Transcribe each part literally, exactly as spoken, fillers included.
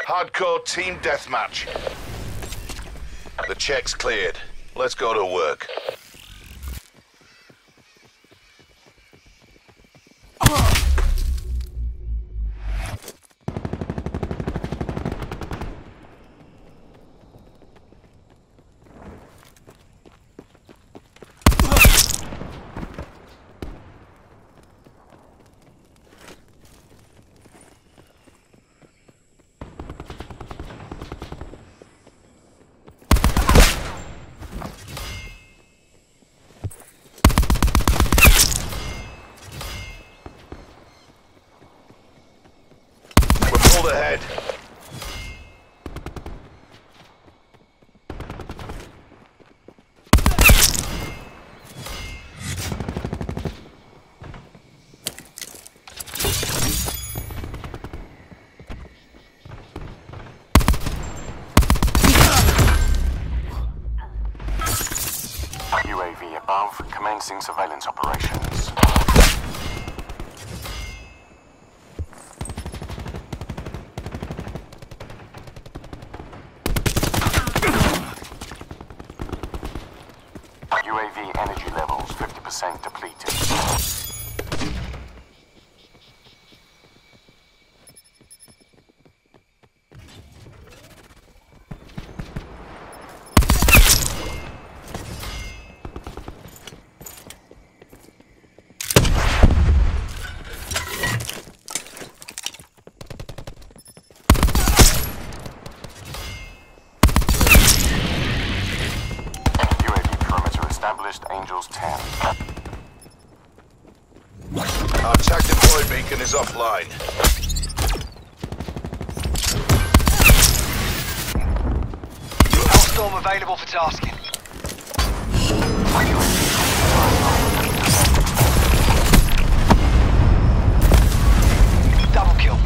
Hardcore team deathmatch. The check's cleared. Let's go to work. Ahead. U A V above, commencing surveillance operations. U A V energy levels fifty percent depleted. Established Angels ten. Our attack deploy beacon is offline. Hellstorm available for tasking. Double kill.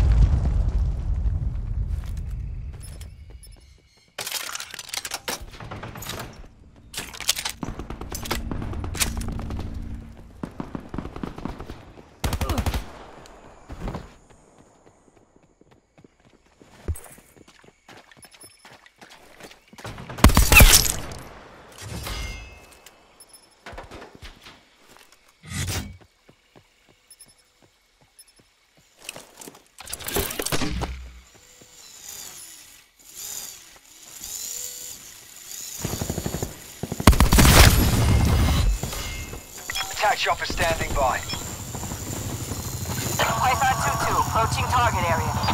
Attack chopper standing by. Python two two, approaching target area.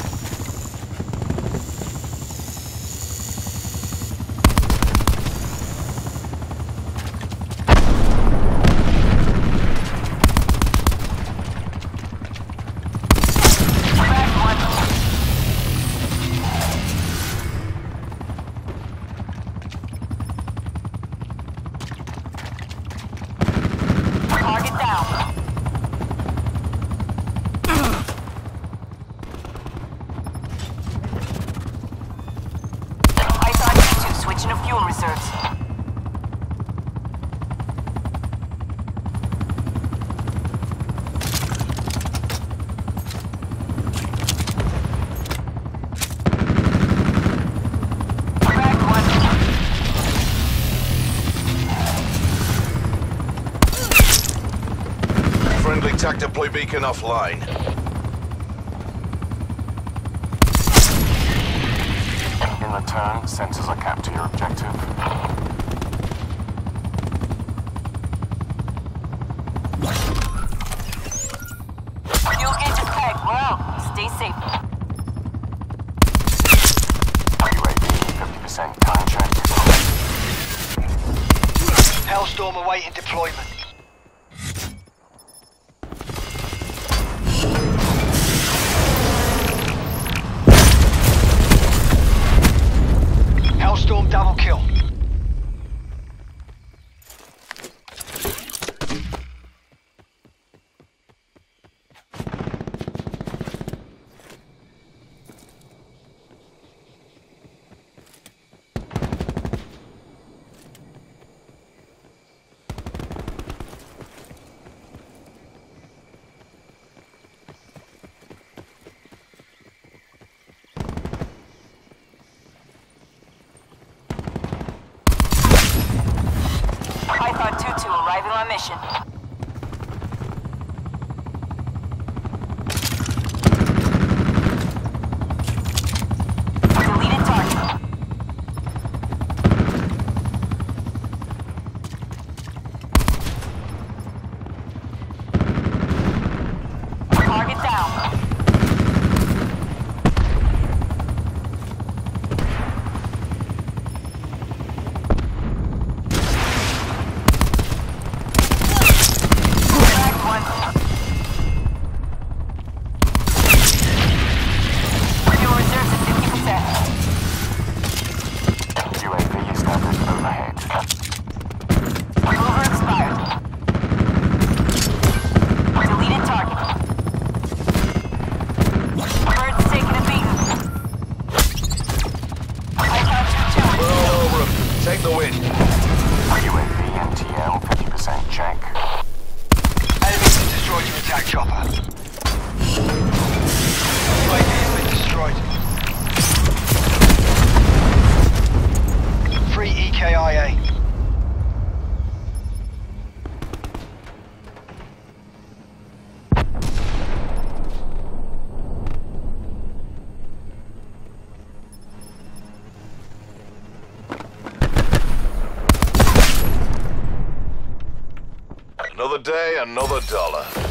Attack deploy beacon offline. In return, sensors are capped to your objective. Fuel gauge is pegged. We're out. Stay safe. U A V fifty percent time check. Hellstorm awaiting deployment. Hellstorm double kill. Arriving on mission. Deleted target. Target down. Cracked one. Fuel reserves at fifty percent. U A V established overhead. Mover expired. Deleted target. Bird's taking a beating. I found two two. We're all over 'em. Take the win. U A V N T L fifty percent check. Enemies have destroyed your attack chopper. U A V has been destroyed. Free E K I A. Another day, another dollar.